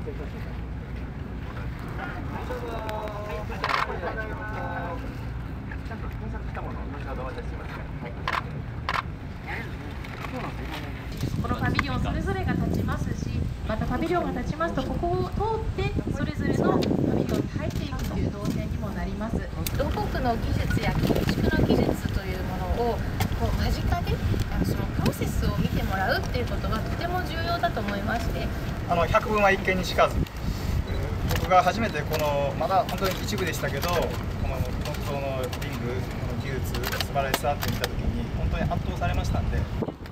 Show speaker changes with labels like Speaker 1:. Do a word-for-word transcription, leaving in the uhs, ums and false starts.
Speaker 1: このパビリオンそれぞれが立ちますし、またパビリオンが立ちますとここを通ってそれぞれのパビリオンに入っていくという動線にもなります。
Speaker 2: 土木の技術や建築の技術というものをこう間近であのそのプロセスを見てもらうっていうことがとても重要だと思いまして、
Speaker 3: あの百聞は一見にしかず、僕が初めてこのまだ本当に一部でしたけど、この木造のリングの技術素晴らしさって見た時に本当に圧倒されましたんで。